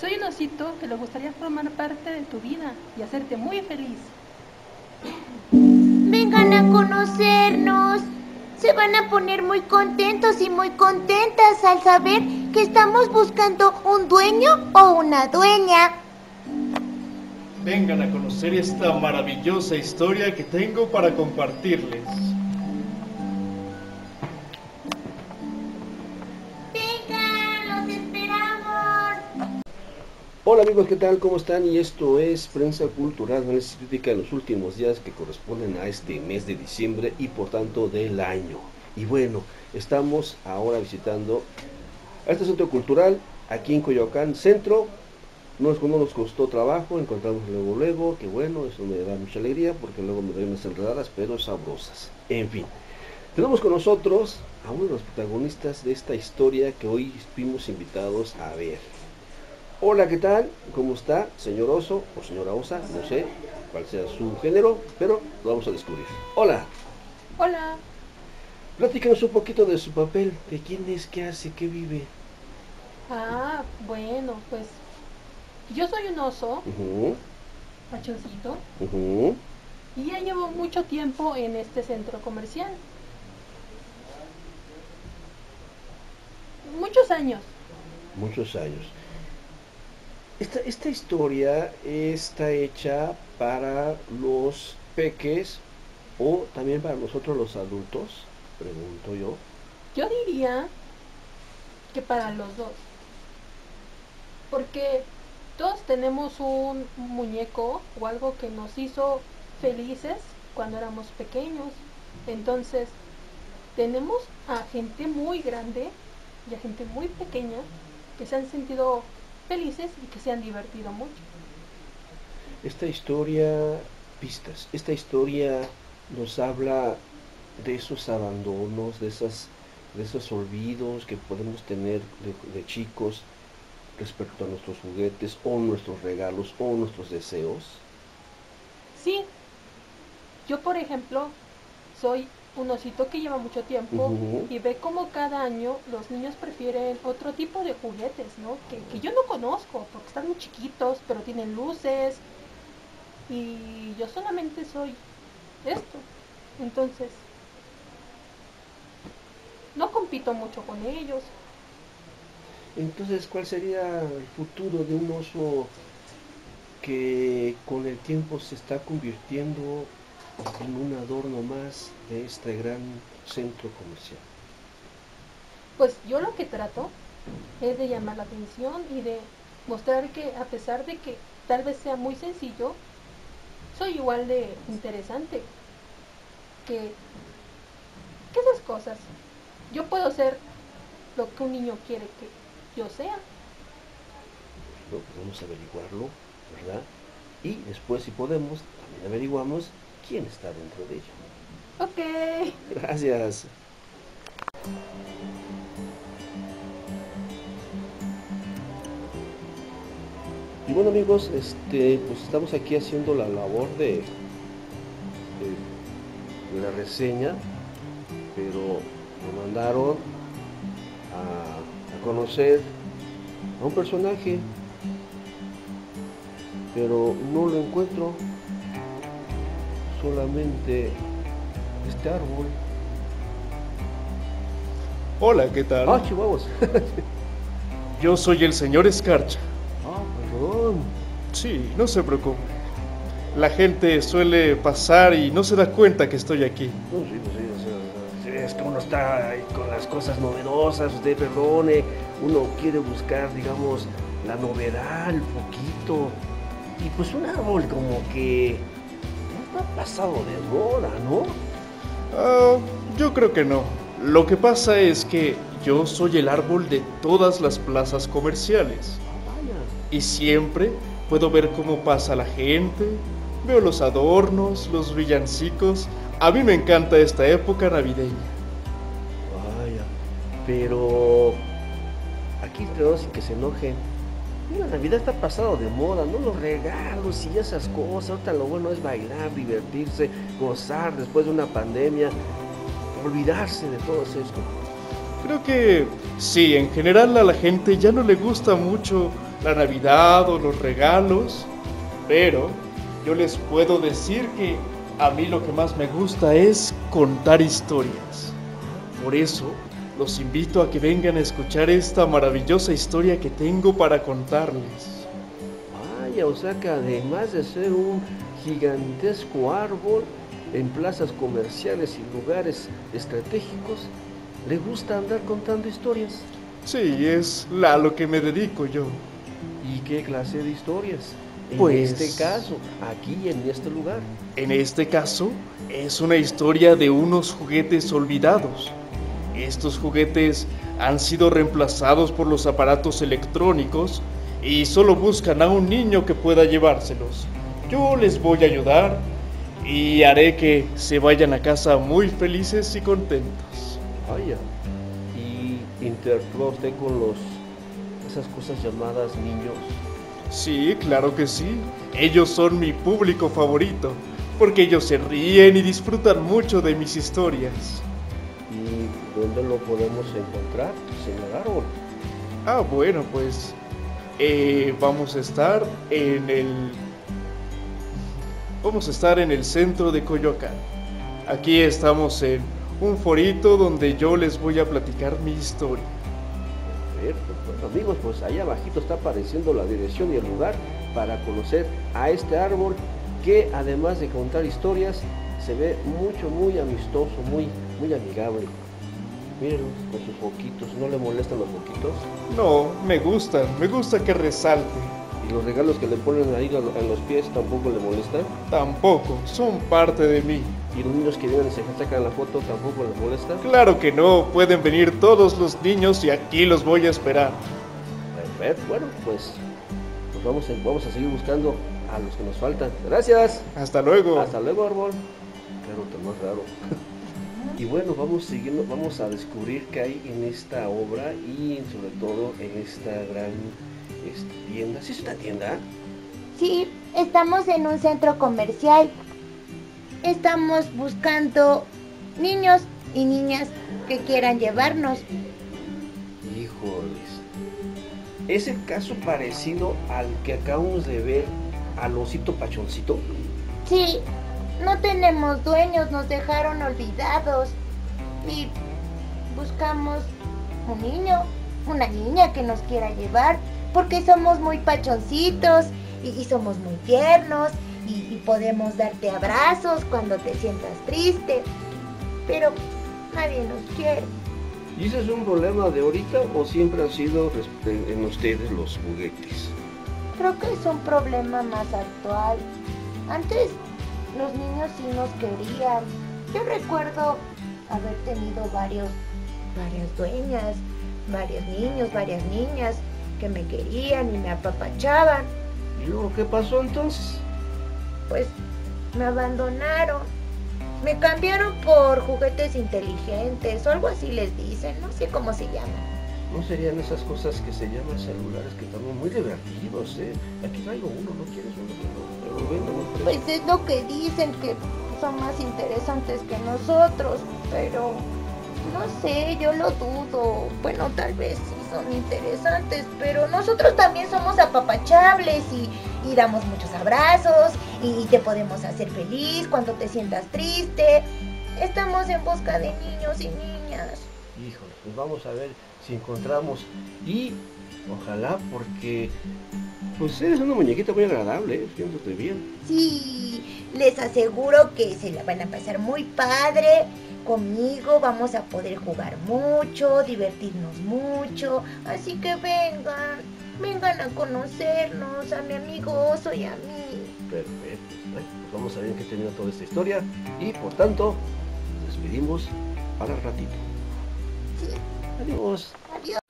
Soy un osito que le gustaría formar parte de tu vida y hacerte muy feliz. Vengan a conocernos. Se van a poner muy contentos y muy contentas al saber que estamos buscando un dueño o una dueña. Vengan a conocer esta maravillosa historia que tengo para compartirles. Vengan, los esperamos. Hola amigos, ¿qué tal? ¿Cómo están? Y esto es Prensa Cultural, análisis crítica en los últimos días que corresponden a este mes de diciembre y por tanto del año. Y bueno, estamos ahora visitando a este centro cultural aquí en Coyoacán Centro. No nos costó trabajo, encontramos luego, que bueno, eso me da mucha alegría porque luego me doy unas enredadas pero sabrosas. En fin, tenemos con nosotros a uno de los protagonistas de esta historia que hoy fuimos invitados a ver. Hola, ¿qué tal? ¿Cómo está, señor oso o señora osa? No sé cuál sea su género, pero lo vamos a descubrir. Hola, Hola, platícanos un poquito de su papel, de quién es, qué hace, qué vive. bueno, pues yo soy un oso, Ujú, machoncito, ujú. y ya llevo mucho tiempo en este centro comercial. Muchos años. Muchos años. Esta historia está hecha para los peques o también para nosotros los adultos, pregunto yo. Yo diría que para los dos. Porque todos tenemos un muñeco o algo que nos hizo felices cuando éramos pequeños. Entonces, tenemos a gente muy grande y a gente muy pequeña que se han sentido felices y que se han divertido mucho. Esta historia, pistas, esta historia nos habla de esos abandonos, de esos olvidos que podemos tener de chicos respecto a nuestros juguetes o nuestros regalos o nuestros deseos. Sí, yo por ejemplo soy un osito que lleva mucho tiempo Ujú. y ve como cada año los niños prefieren otro tipo de juguetes, ¿no? Que yo no conozco porque están muy chiquitos, pero tienen luces y yo solamente soy esto. Entonces, no compito mucho con ellos. Entonces, ¿cuál sería el futuro de un oso que con el tiempo se está convirtiendo en un adorno más de este gran centro comercial? Pues yo lo que trato es de llamar la atención y de mostrar que a pesar de que tal vez sea muy sencillo, soy igual de interesante que, que esas cosas. Yo puedo ser lo que un niño quiere que yo sea. Bueno, pues vamos a averiguarlo, ¿verdad? Y después, si podemos, también averiguamos quién está dentro de ella. Ok. Gracias. Y bueno amigos, pues estamos aquí haciendo la labor de la reseña, pero me mandaron a conocer a un personaje, pero no lo encuentro, solamente este árbol. Hola, ¿qué tal? Ah, chihuahuas. Yo soy el señor Escarcha. Ah, perdón. Sí, no se preocupe. La gente suele pasar y no se da cuenta que estoy aquí. No, sí, pues sí, o sea, es que uno está ahí con las cosas novedosas, usted perdone, uno quiere buscar, digamos, la novedad, el poquito, y pues un árbol como que no está pasado de moda, ¿no? Ah, yo creo que no. Lo que pasa es que yo soy el árbol de todas las plazas comerciales. Ah, vaya. Y siempre puedo ver cómo pasa la gente, veo los adornos, los villancicos. A mí me encanta esta época navideña. Vaya, pero aquí entre dos y que se enojen. La Navidad está pasado de moda, no los regalos y esas cosas. Ahorita lo bueno es bailar, divertirse, gozar después de una pandemia, olvidarse de todo esto. Creo que sí, en general a la gente ya no le gusta mucho la Navidad o los regalos, pero yo les puedo decir que a mí lo que más me gusta es contar historias. Por eso, los invito a que vengan a escuchar esta maravillosa historia que tengo para contarles. Vaya, o sea que además de ser un gigantesco árbol en plazas comerciales y lugares estratégicos, le gusta andar contando historias. Sí, es a lo que me dedico yo. ¿Y qué clase de historias? Pues, en este caso, aquí en este lugar. En este caso, es una historia de unos juguetes olvidados. Estos juguetes han sido reemplazados por los aparatos electrónicos y solo buscan a un niño que pueda llevárselos. Yo les voy a ayudar y haré que se vayan a casa muy felices y contentos. Vaya, y interactúa usted con esas cosas llamadas niños. Sí, claro que sí. Ellos son mi público favorito, porque ellos se ríen y disfrutan mucho de mis historias. ¿Y dónde lo podemos encontrar, señor Árbol? Ah, bueno, pues vamos a estar en el centro de Coyoacán. Aquí estamos en un forito donde yo les voy a platicar mi historia. Perfecto. Bueno, amigos, pues ahí abajito está apareciendo la dirección y el lugar para conocer a este árbol que, además de contar historias, se ve muy amistoso, muy amigable. Mírenlo con sus foquitos. ¿No le molestan los foquitos? No, me gusta que resalte. ¿Y los regalos que le ponen ahí en los pies tampoco le molestan? Tampoco, son parte de mí. ¿Y los niños que vienen y se sacan la foto tampoco les molestan? Claro que no, pueden venir todos los niños y aquí los voy a esperar. Perfecto, bueno, pues vamos a seguir buscando a los que nos faltan. Gracias. Hasta luego. Hasta luego, árbol. Claro, tan más raro. Y bueno, vamos a descubrir qué hay en esta obra y sobre todo en esta gran tienda. ¿Sí es una tienda? Sí, estamos en un centro comercial. Estamos buscando niños y niñas que quieran llevarnos. Híjoles. ¿Es el caso parecido al que acabamos de ver al osito pachoncito? Sí, no tenemos dueños, nos dejaron olvidados. Y buscamos un niño, una niña que nos quiera llevar, porque somos muy pachoncitos y somos muy tiernos y podemos darte abrazos cuando te sientas triste, pero nadie nos quiere. ¿Y ese es un problema de ahorita o siempre ha sido en ustedes los juguetes? Creo que es un problema más actual. Antes los niños sí nos querían. Yo recuerdo haber tenido varias dueñas, varios niños, varias niñas que me querían y me apapachaban. ¿Y luego qué pasó entonces? Pues me abandonaron. Me cambiaron por juguetes inteligentes o algo así les dicen, no sé cómo se llaman. ¿No serían esas cosas que se llaman celulares que también muy divertidos, Aquí traigo uno, ¿no quieres uno? Pero vendo, ¿no? Pues es lo que dicen, que son más interesantes que nosotros, pero no sé, yo lo dudo. Bueno, tal vez sí son interesantes, pero nosotros también somos apapachables y damos muchos abrazos y te podemos hacer feliz cuando te sientas triste. Estamos en busca de niños y niñas. Híjole, pues vamos a ver si encontramos y ojalá, porque pues eres una muñequita muy agradable, siéndote bien. Sí, les aseguro que se la van a pasar muy padre conmigo, vamos a poder jugar mucho, divertirnos mucho, así que vengan a conocernos, a mi amigo Oso y a mí. Perfecto, pues vamos a ver en qué termina toda esta historia y por tanto nos despedimos para el ratito. Sí. Adiós. Adiós.